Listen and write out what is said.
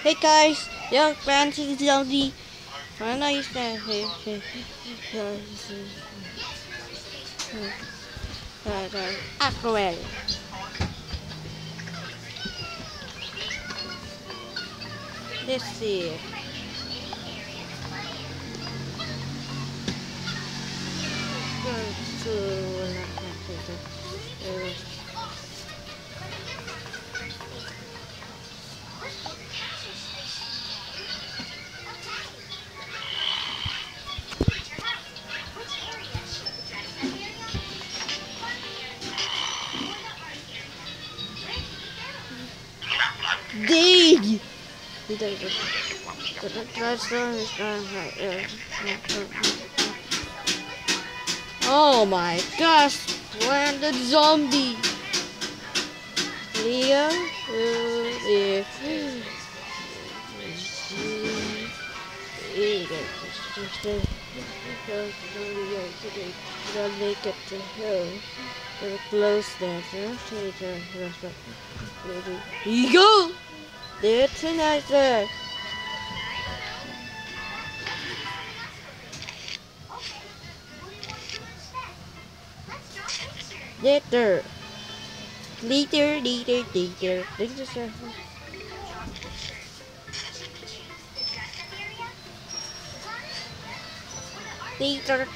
Hey guys, young fancy zombie. When I stand here, Aquaman. Let's see. Dig! Oh my gosh! Landed zombie! Leah? Don't make it to home. Close that. Here you go! There tonight, there. Later. Later. Later,